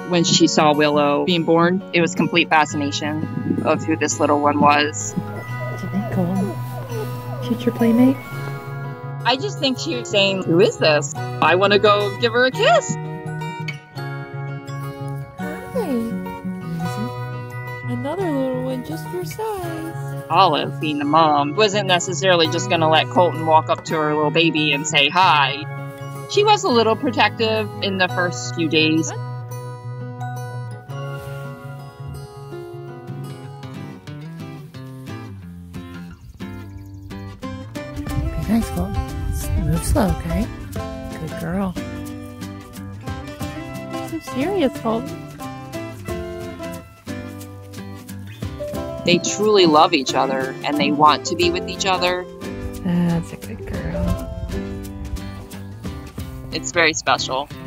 when she saw Willow being born. It was complete fascination of who this little one was. What do you think, Colton? Future playmate? I just think she was saying, who is this? I want to go give her a kiss. Hi. Easy. Another little one just your size. Olive, being the mom, wasn't necessarily just going to let Colton walk up to her little baby and say hi. She was a little protective in the first few days. Be nice, Colton. Move slow, okay? Good girl. So serious, Colton. They truly love each other and they want to be with each other. That's a good girl. It's very special.